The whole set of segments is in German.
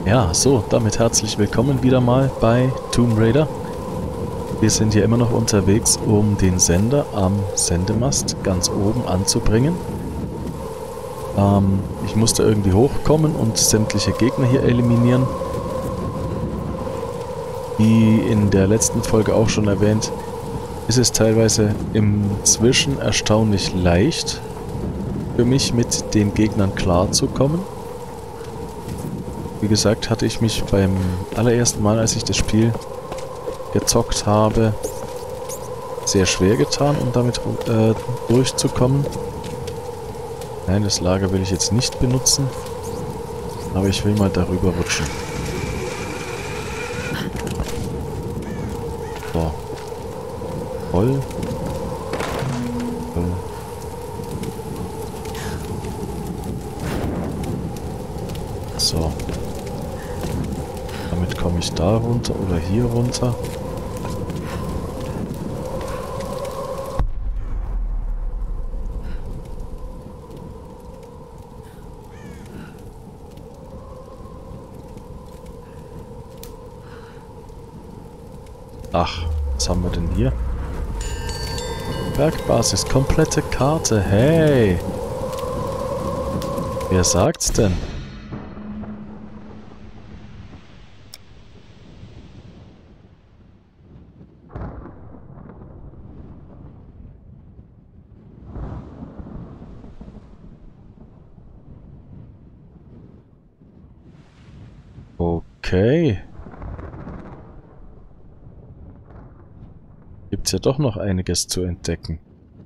Ja, so, damit herzlich willkommen wieder mal bei Tomb Raider. Wir sind hier immer noch unterwegs, um den Sender am Sendemast ganz oben anzubringen. Ich musste irgendwie hochkommen und sämtliche Gegner hier eliminieren. Wie in der letzten Folge auch schon erwähnt, ist es teilweise inzwischen erstaunlich leicht für mich, mit den Gegnern klarzukommen. Wie gesagt, hatte ich mich beim allerersten Mal, als ich das Spiel gezockt habe, sehr schwer getan, um damit durchzukommen. Nein, das Lager will ich jetzt nicht benutzen, aber ich will mal darüber rutschen. So. Voll. Voll. So. Damit komme ich da runter oder hier runter. Ach, was haben wir denn hier? Bergbasis, komplette Karte. Hey! Wer sagt's denn? Okay. Gibt's ja doch noch einiges zu entdecken.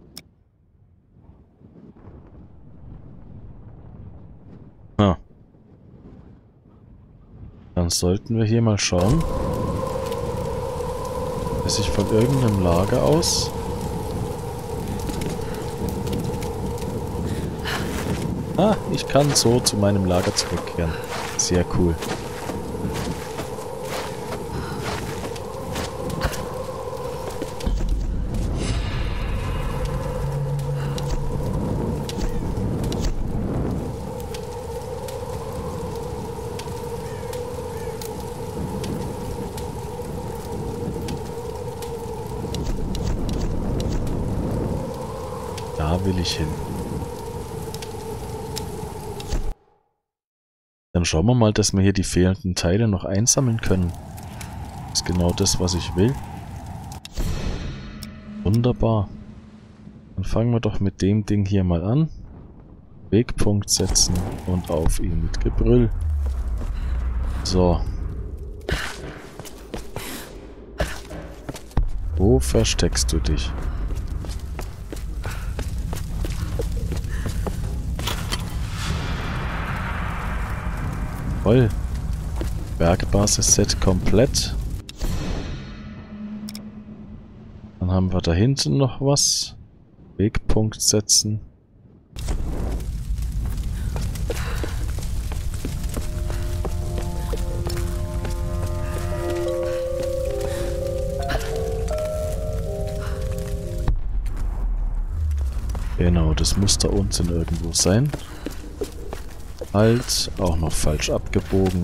Ah. Dann sollten wir hier mal schauen, dass ich von irgendeinem Lager aus ich kann so zu meinem Lager zurückkehren. Sehr cool. Da will ich hin. Dann schauen wir mal, dass wir hier die fehlenden Teile noch einsammeln können. Das ist genau das, was ich will. Wunderbar. Dann fangen wir doch mit dem Ding hier mal an. Wegpunkt setzen und auf ihn mit Gebrüll. So. Wo versteckst du dich? Voll. Bergbasis-Set komplett. Dann haben wir da hinten noch was. Wegpunkt setzen. Genau, das muss da unten irgendwo sein. Halt, auch noch falsch abgebogen.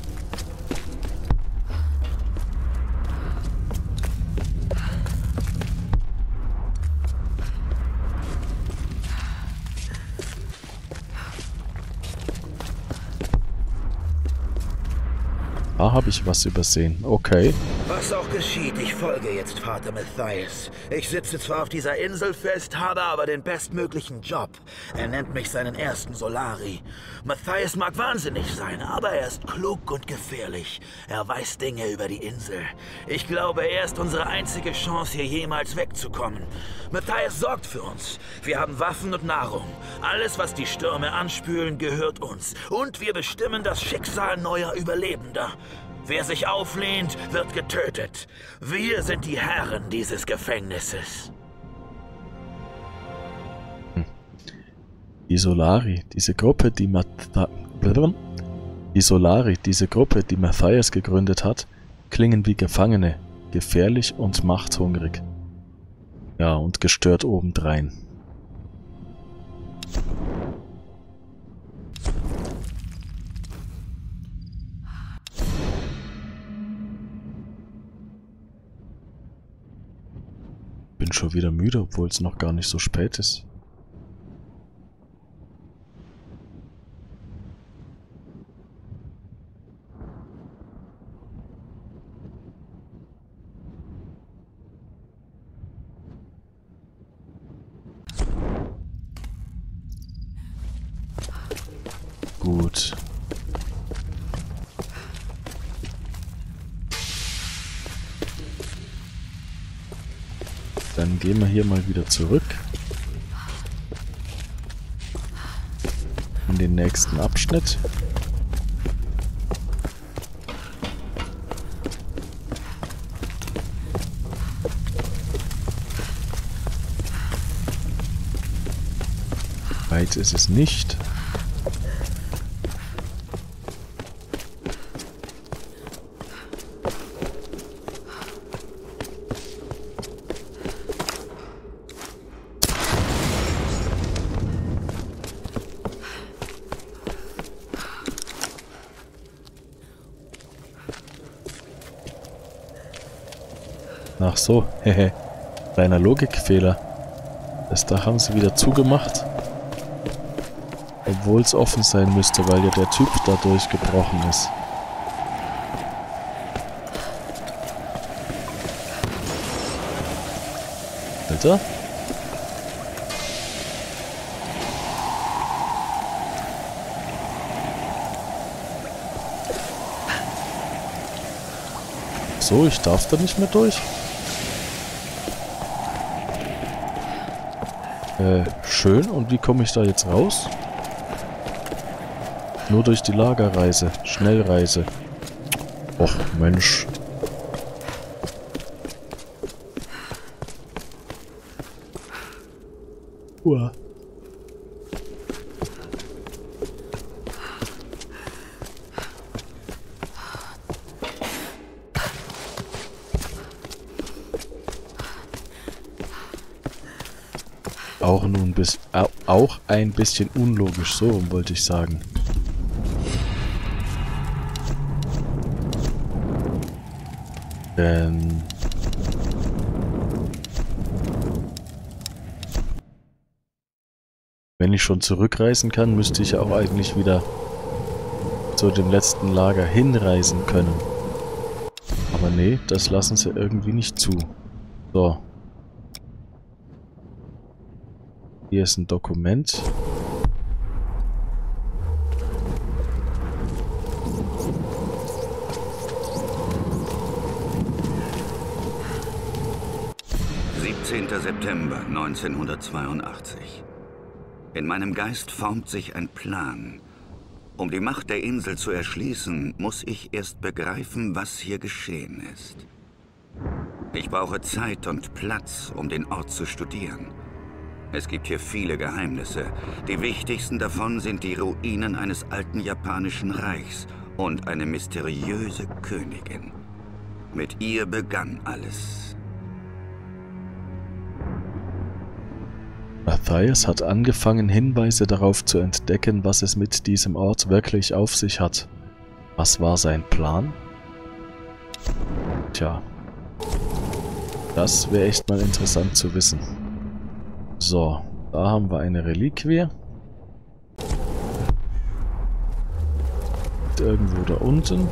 Da habe ich was übersehen. Okay. Was auch geschieht, ich folge jetzt Vater Mathias. Ich sitze zwar auf dieser Insel fest, habe aber den bestmöglichen Job. Er nennt mich seinen ersten Solari. Mathias mag wahnsinnig sein, aber er ist klug und gefährlich. Er weiß Dinge über die Insel. Ich glaube, er ist unsere einzige Chance, hier jemals wegzukommen. Mathias sorgt für uns. Wir haben Waffen und Nahrung. Alles, was die Stürme anspülen, gehört uns. Und wir bestimmen das Schicksal neuer Überlebender. Wer sich auflehnt, wird getötet. Wir sind die Herren dieses Gefängnisses. Die Solari, diese Gruppe, die Mathias gegründet hat, klingen wie Gefangene, gefährlich und machthungrig. Ja, und gestört obendrein. schon wieder müde, obwohl es noch gar nicht so spät ist. Gut. Dann gehen wir hier mal wieder zurück. In den nächsten Abschnitt. Weit ist es nicht. Ach so, hehe. Kleiner Logikfehler. Das Dach haben sie wieder zugemacht. Obwohl es offen sein müsste, weil ja der Typ da durchgebrochen ist. Alter? So, ich darf da nicht mehr durch. Schön. Und wie komme ich da jetzt raus? Nur durch die Lagerreise. Schnellreise. Och, Mensch. Uah. Auch ein bisschen unlogisch, so wollte ich sagen. Denn wenn ich schon zurückreisen kann, müsste ich auch eigentlich wieder zu dem letzten Lager hinreisen können. Aber nee, das lassen sie irgendwie nicht zu. So. Hier ist ein Dokument. September 1982. In meinem Geist formt sich ein Plan. Um die Macht der Insel zu erschließen, muss ich erst begreifen, was hier geschehen ist. Ich brauche Zeit und Platz, um den Ort zu studieren. Es gibt hier viele Geheimnisse. Die wichtigsten davon sind die Ruinen eines alten japanischen Reichs und eine mysteriöse Königin. Mit ihr begann alles. Matthias hat angefangen, Hinweise darauf zu entdecken, was es mit diesem Ort wirklich auf sich hat. Was war sein Plan? Tja, das wäre echt mal interessant zu wissen. So, da haben wir eine Reliquie. Irgendwo da unten.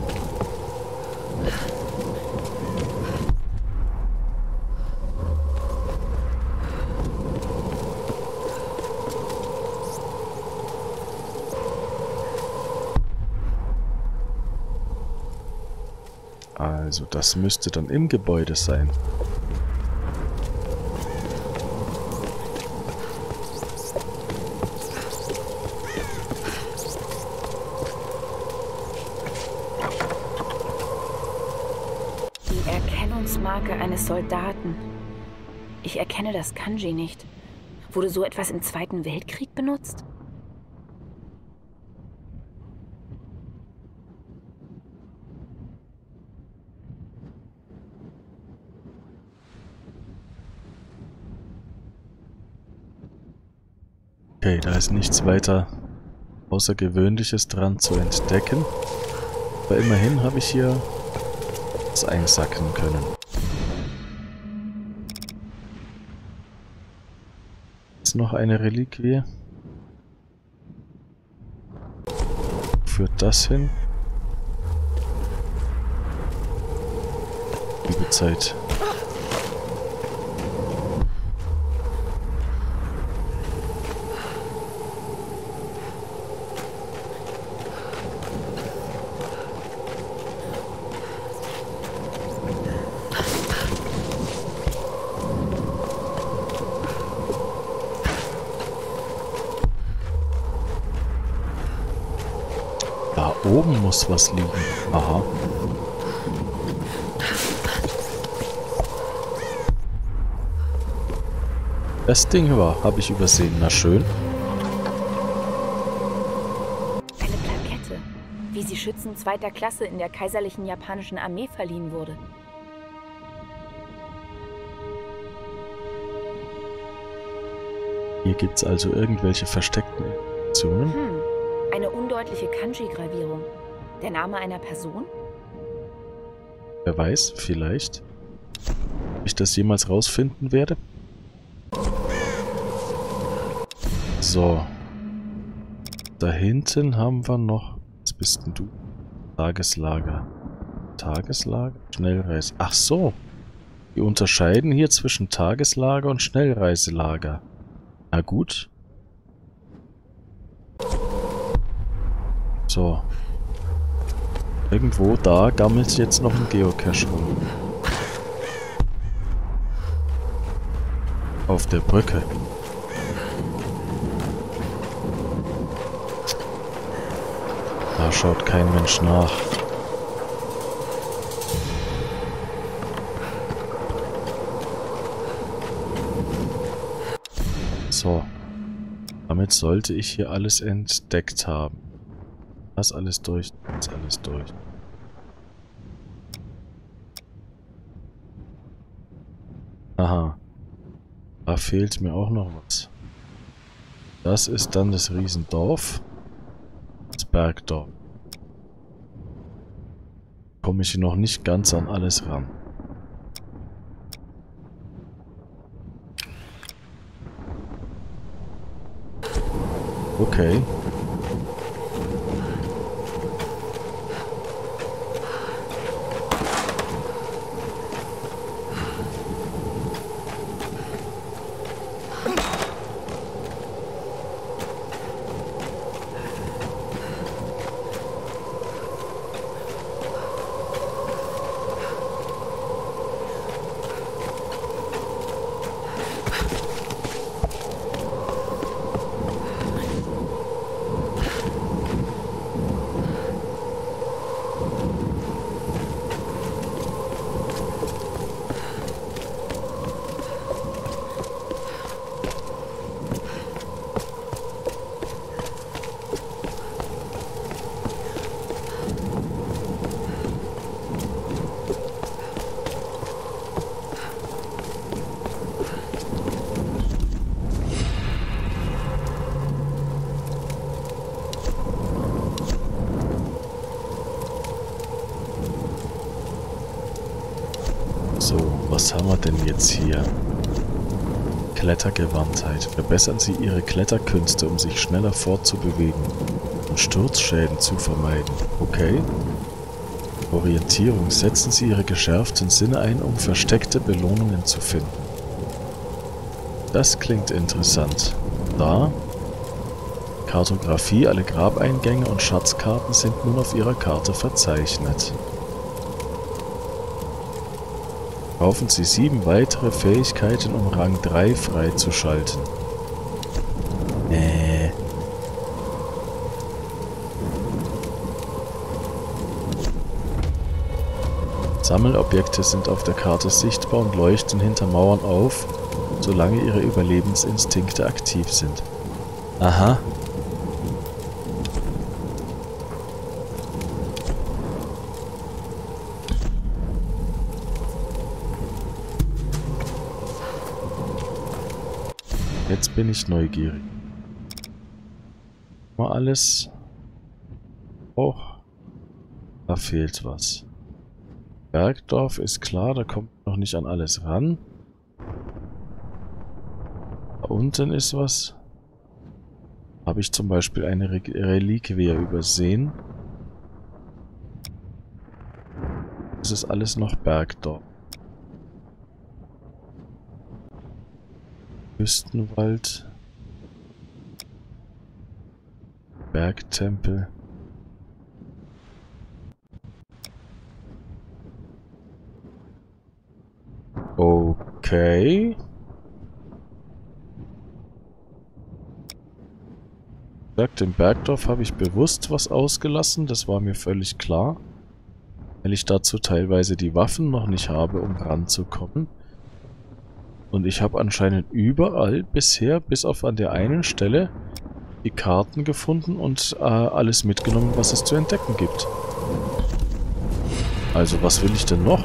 Also das müsste dann im Gebäude sein. Die Erkennungsmarke eines Soldaten. Ich erkenne das Kanji nicht. Wurde so etwas im Zweiten Weltkrieg benutzt? Okay, da ist nichts weiter Außergewöhnliches dran zu entdecken. Aber immerhin habe ich hier was einsacken können. jetzt noch eine Reliquie. Führt das hin? Übezeit. Da oben muss was liegen. Aha. Das Ding war, habe ich übersehen. Na schön. Eine Plakette, wie sie Schützen 2. Klasse in der kaiserlichen japanischen Armee verliehen wurde. Hier gibt es also irgendwelche versteckten Informationen. Eine undeutliche Kanji-Gravierung. Der Name einer Person? Wer weiß, vielleicht. Ob ich das jemals rausfinden werde. So. Da hinten haben wir noch... Was bist denn du? Tageslager. Tageslager? Schnellreise. Ach so. Wir unterscheiden hier zwischen Tageslager und Schnellreiselager. Na gut. So. Irgendwo da gammelt jetzt noch ein Geocache rum. Auf der Brücke. Da schaut kein Mensch nach. So. Damit sollte ich hier alles entdeckt haben. Das alles durch, das alles durch. Aha. Da fehlt mir auch noch was. Das ist dann das Riesendorf. Das Bergdorf. Komme ich noch nicht ganz an alles ran. Okay. So, was haben wir denn jetzt hier? Klettergewandtheit. Verbessern Sie Ihre Kletterkünste, um sich schneller fortzubewegen und Sturzschäden zu vermeiden. Okay. Orientierung. Setzen Sie Ihre geschärften Sinne ein, um versteckte Belohnungen zu finden. Das klingt interessant. Da. Kartografie. Alle Grabeingänge und Schatzkarten sind nun auf Ihrer Karte verzeichnet. Kaufen Sie 7 weitere Fähigkeiten, um Rang 3 freizuschalten. Sammelobjekte sind auf der Karte sichtbar und leuchten hinter Mauern auf, solange ihre Überlebensinstinkte aktiv sind. Aha. Jetzt bin ich neugierig. Mal alles. Oh, da fehlt was. Bergdorf ist klar, da kommt noch nicht an alles ran. Da unten ist was. Habe ich zum Beispiel eine Reliquie übersehen? Das ist alles noch Bergdorf. Küstenwald. Bergtempel. Okay. Im Bergdorf habe ich bewusst was ausgelassen, das war mir völlig klar. Weil ich dazu teilweise die Waffen noch nicht habe, um ranzukommen. Und ich habe anscheinend überall bisher, bis auf an der einen Stelle, die Karten gefunden und alles mitgenommen, was es zu entdecken gibt. Also was will ich denn noch?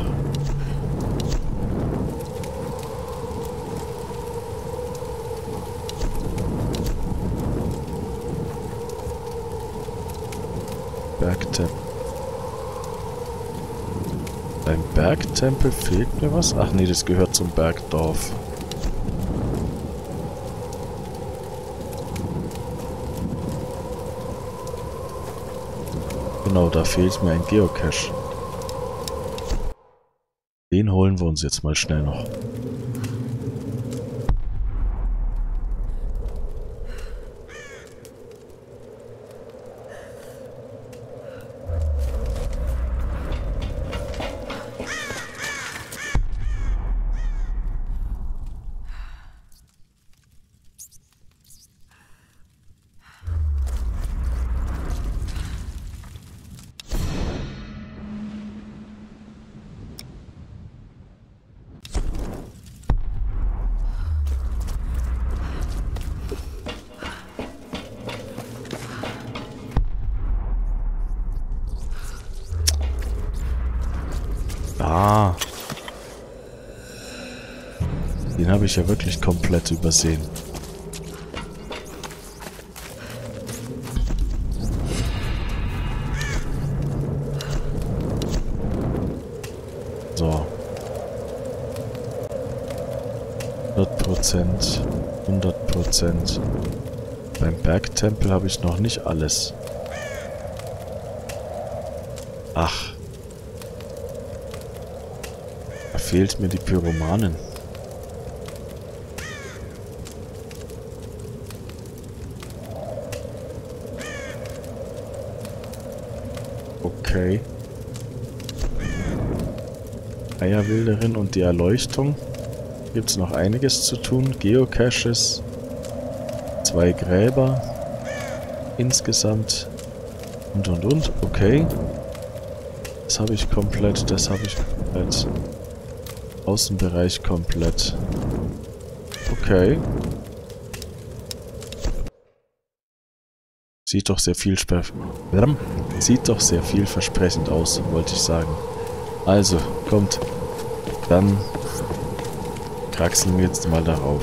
Bergtempel. Beim Bergtempel fehlt mir was? Ach nee, das gehört zum Bergdorf. Genau, da fehlt mir ein Geocache. Den holen wir uns jetzt mal schnell noch. Ah. Den habe ich ja wirklich komplett übersehen. So. 100%. 100%. Beim Bergtempel habe ich noch nicht alles. Ach. Da fehlt mir die Pyromanen. Okay. Eierwilderin und die Erleuchtung. Gibt es noch einiges zu tun. Geocaches. 2 Gräber. Insgesamt. Und. Okay. Das habe ich komplett. Das habe ich komplett. Außenbereich komplett. Okay. Sieht doch sehr vielversprechend aus, wollte ich sagen. Also, kommt. Dann kraxeln wir jetzt mal darauf.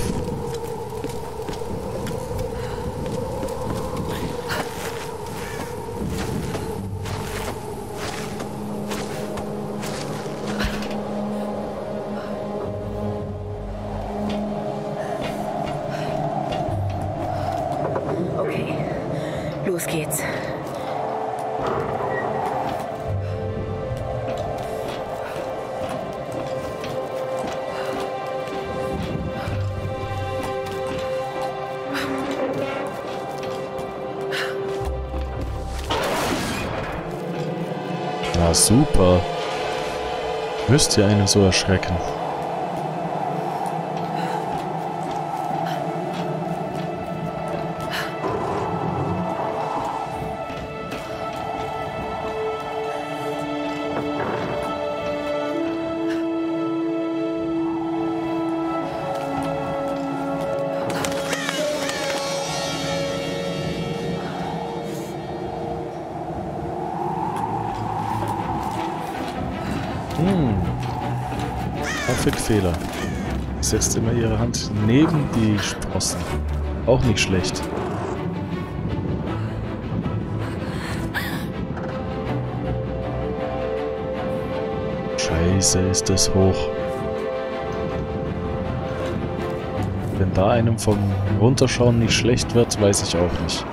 Okay, los geht's. Na super. Müsst ihr einen so erschrecken. Grafikfehler. Setzt immer ihre Hand neben die Sprossen. Auch nicht schlecht. Scheiße, ist das hoch. Wenn da einem vom Runterschauen nicht schlecht wird, weiß ich auch nicht.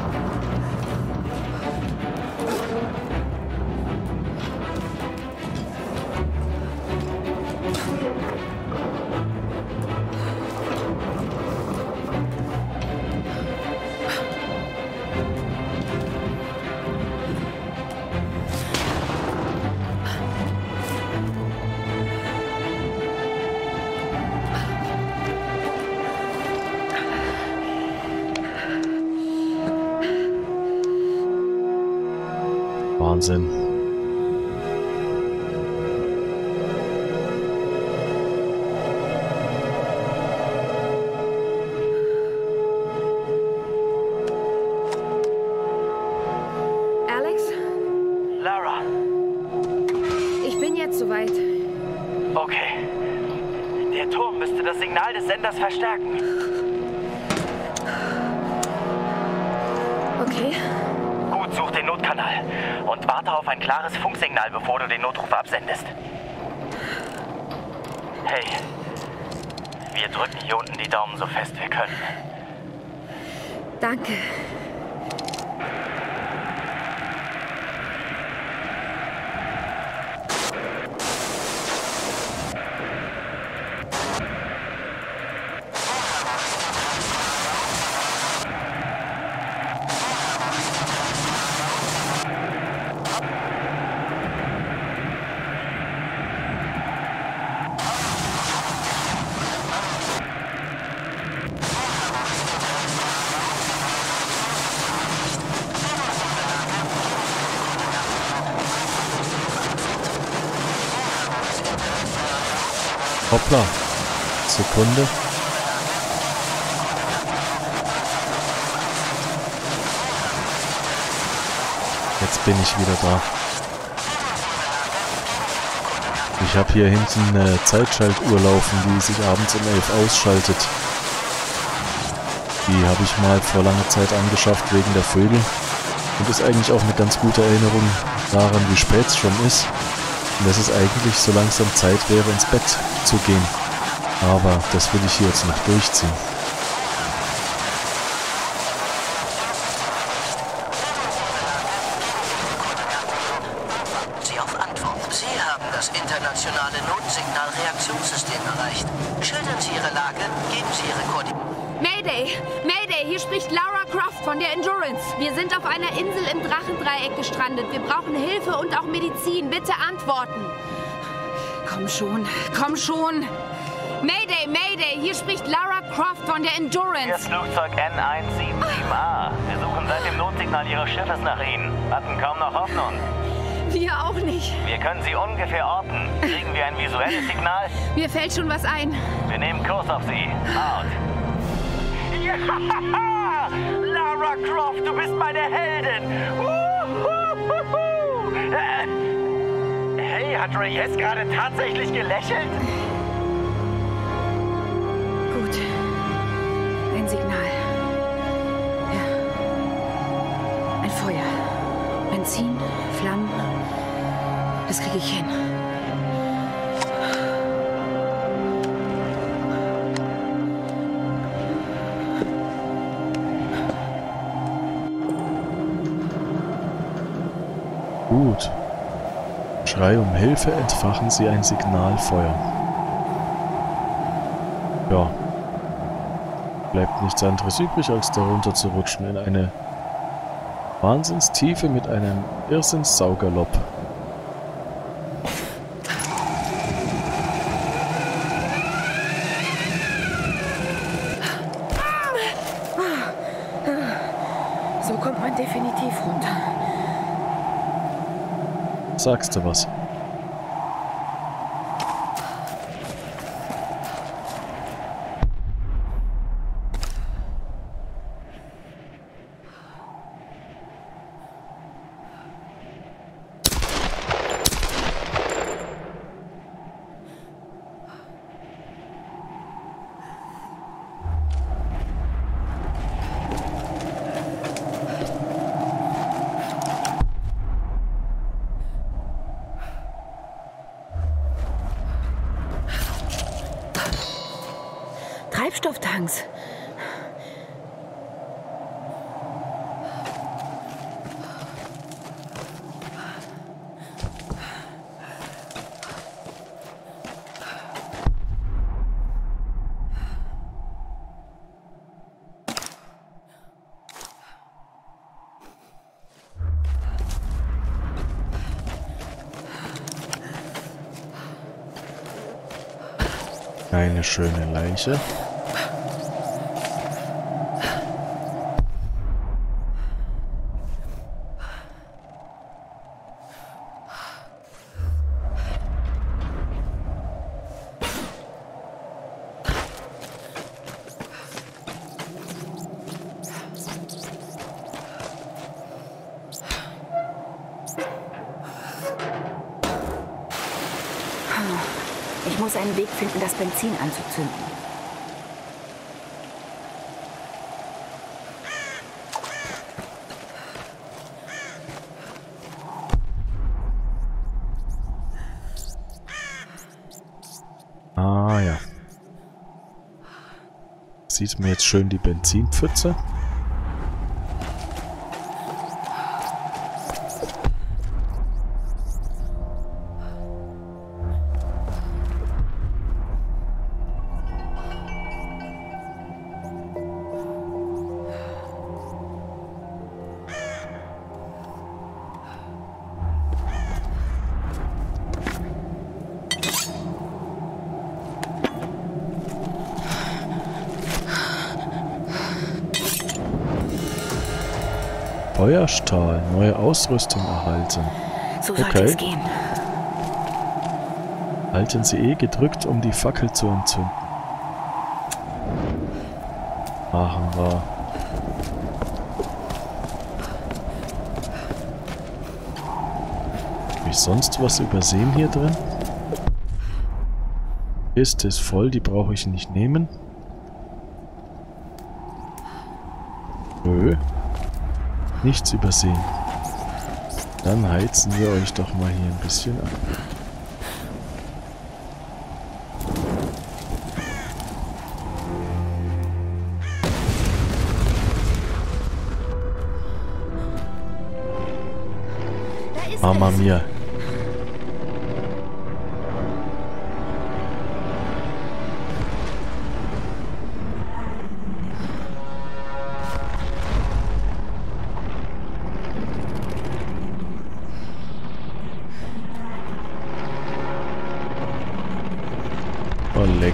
Wahnsinn. Alex? Lara. Ich bin jetzt soweit. Okay. Der Turm müsste das Signal des Senders verstärken. Okay. Gut, such den Notkanal und warte auf ein klares Funksignal, bevor du den Notruf absendest. Hey, wir drücken hier unten die Daumen so fest wir können. Danke. Hoppla. Sekunde. Jetzt bin ich wieder da. Ich habe hier hinten eine Zeitschaltuhr laufen, die sich abends um 11 ausschaltet. Die habe ich mal vor langer Zeit angeschafft wegen der Vögel. Und ist eigentlich auch eine ganz gute Erinnerung daran, wie spät es schon ist. Und dass es eigentlich so langsam Zeit wäre, ins Bett zu gehen. Aber das will ich hier jetzt noch durchziehen. Sie auf Antwort. Sie haben das internationale Notsignalreaktionssystem erreicht. Schildern Sie Ihre Lage, geben Sie Ihre Koordinaten. Mayday! Mayday! Hier spricht Lara Croft von der Endurance. Wir sind auf einer Insel im Drachendreieck gestrandet. Wir brauchen Hilfe und auch Medizin. Bitte antworten. Komm schon, komm schon. Mayday, Mayday! Hier spricht Lara Croft von der Hier Endurance. ist Flugzeug N177A. Wir suchen seit dem Notsignal Ihres Schiffes nach Ihnen. Hatten kaum noch Hoffnung. Wir auch nicht. Wir können Sie ungefähr orten. Kriegen wir ein visuelles Signal? Mir fällt schon was ein. Wir nehmen Kurs auf Sie. Out. Ja! Lara Croft, du bist meine Heldin! Hey, hat Reyes gerade tatsächlich gelächelt? Gut. Ein Signal. Ja. Ein Feuer. Benzin, Flammen. Das kriege ich hin. Gut. Schrei um Hilfe, entfachen Sie ein Signalfeuer. Ja. Bleibt nichts anderes übrig, als darunter zu rutschen in eine Wahnsinnstiefe mit einem Irrsinns-Saugalopp. So kommt man definitiv runter. Sagst du was? Tanks. Eine schöne Leiche. Ich muss einen Weg finden, das Benzin anzuzünden. Ah ja. Sieht man jetzt schön die Benzinpfütze? Feuerstahl, neue Ausrüstung erhalten. So sollte es gehen. Halten Sie E gedrückt, um die Fackel zu entzünden. Machen wir. Habe ich sonst was übersehen hier drin? Kiste ist voll, die brauche ich nicht nehmen. Nö. Nichts übersehen. Dann heizen wir euch doch mal hier ein bisschen an. Mama mia. Oh, leck.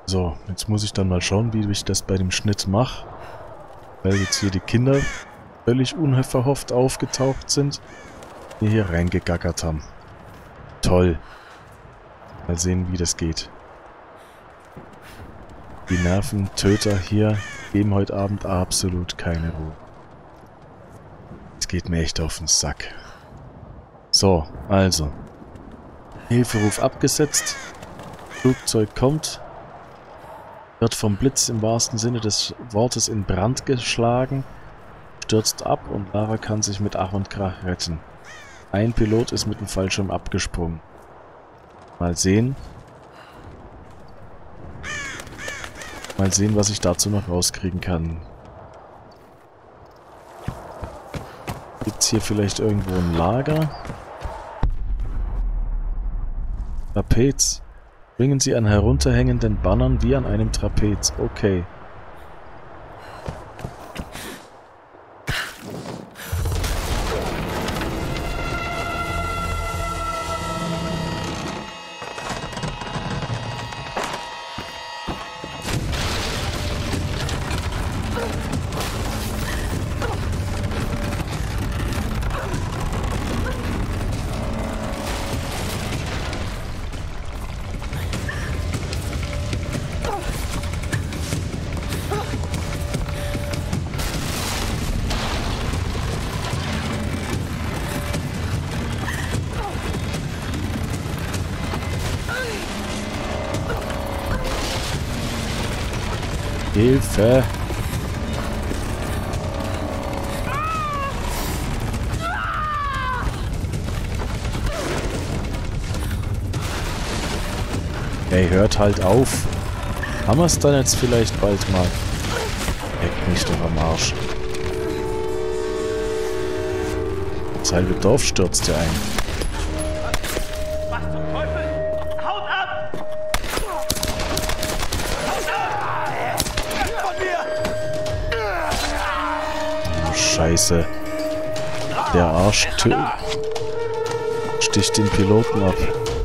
So, jetzt muss ich dann mal schauen, wie ich das bei dem Schnitt mache. Weil jetzt hier die Kinder völlig unverhofft aufgetaucht sind, die hier reingegackert haben. Toll. Mal sehen, wie das geht. Die Nerventöter hier geben heute Abend absolut keine Ruhe. Es geht mir echt auf den Sack. So, also. Hilferuf abgesetzt. Flugzeug kommt. Wird vom Blitz im wahrsten Sinne des Wortes in Brand geschlagen. Stürzt ab und Lara kann sich mit Ach und Krach retten. Ein Pilot ist mit dem Fallschirm abgesprungen. Mal sehen. Mal sehen, was ich dazu noch rauskriegen kann. Gibt es hier vielleicht irgendwo ein Lager? Trapez. Bringen Sie an herunterhängenden Bannern wie an einem Trapez. Okay. Hilfe! Ey, hört halt auf. Haben wir es dann jetzt vielleicht bald mal? Leck mich doch am Arsch. Das halbe Dorf stürzt ja ein. Was zum Teufel? Haut ab! Haut ab! Von mir! Oh, Scheiße. Der Arsch sticht den Piloten ab.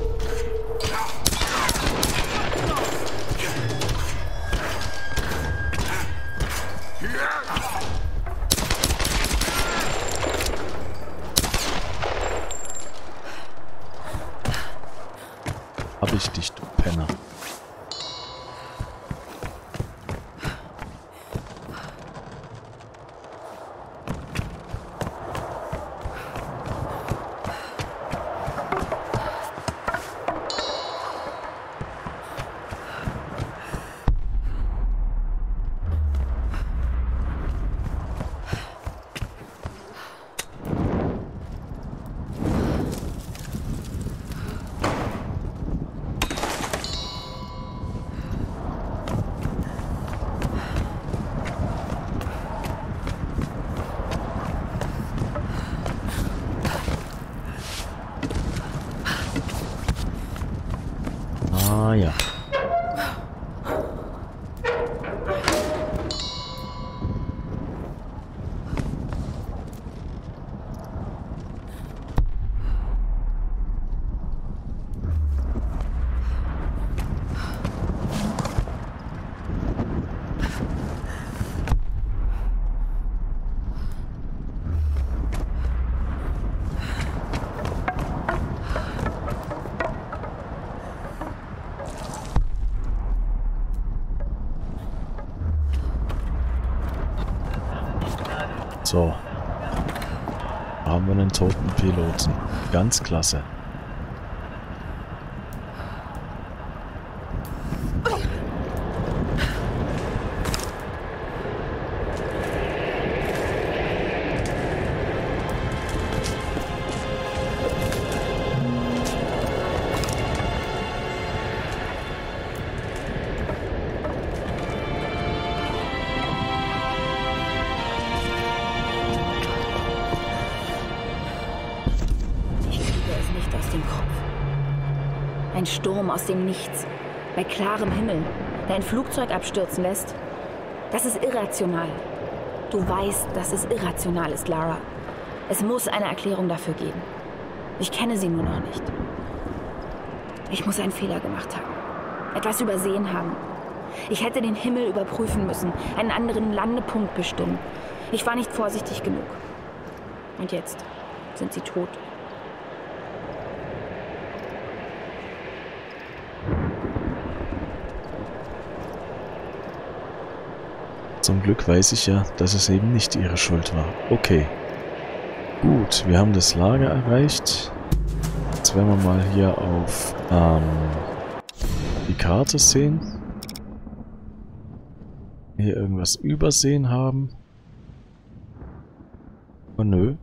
Hab ich dich, du Penner. Ah ja. So. Da haben wir einen toten Piloten. Ganz klasse. Ein Sturm aus dem Nichts, bei klarem Himmel, der ein Flugzeug abstürzen lässt. Das ist irrational. Du weißt, dass es irrational ist, Lara. Es muss eine Erklärung dafür geben. Ich kenne sie nur noch nicht. Ich muss einen Fehler gemacht haben. Etwas übersehen haben. Ich hätte den Himmel überprüfen müssen, einen anderen Landepunkt bestimmen. Ich war nicht vorsichtig genug. Und jetzt sind sie tot. Zum Glück weiß ich ja, dass es eben nicht ihre Schuld war. Okay. Gut, wir haben das Lager erreicht. Jetzt werden wir mal hier auf die Karte sehen. Hier irgendwas übersehen haben. Oh nö.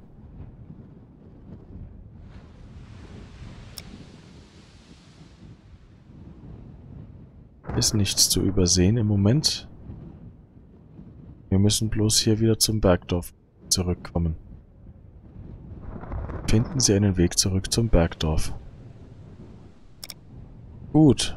Ist nichts zu übersehen im Moment. Wir müssen bloß hier wieder zum Bergdorf zurückkommen. Finden Sie einen Weg zurück zum Bergdorf. Gut.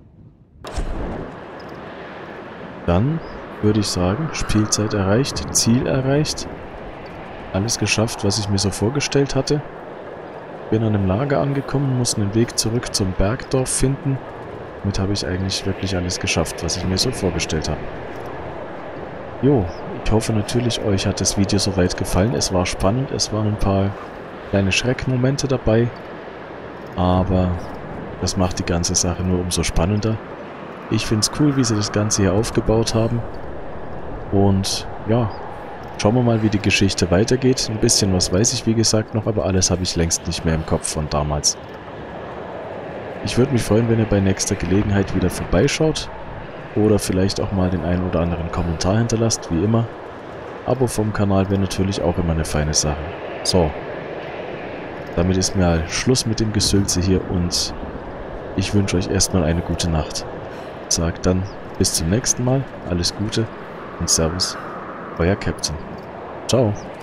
Dann würde ich sagen, Spielzeit erreicht, Ziel erreicht. Alles geschafft, was ich mir so vorgestellt hatte. Bin an einem Lager angekommen, muss einen Weg zurück zum Bergdorf finden. Damit habe ich eigentlich wirklich alles geschafft, was ich mir so vorgestellt habe. Jo, ich hoffe natürlich, euch hat das Video soweit gefallen. Es war spannend, es waren ein paar kleine Schreckmomente dabei. Aber das macht die ganze Sache nur umso spannender. Ich finde es cool, wie sie das Ganze hier aufgebaut haben. Und ja, schauen wir mal, wie die Geschichte weitergeht. Ein bisschen was weiß ich, wie gesagt, noch, aber alles habe ich längst nicht mehr im Kopf von damals. Ich würde mich freuen, wenn ihr bei nächster Gelegenheit wieder vorbeischaut. Oder vielleicht auch mal den einen oder anderen Kommentar hinterlasst, wie immer. Abo vom Kanal wäre natürlich auch immer eine feine Sache. So. Damit ist mal Schluss mit dem Gesülze hier und ich wünsche euch erstmal eine gute Nacht. Sagt dann bis zum nächsten Mal, alles Gute und Servus, euer Captain. Ciao.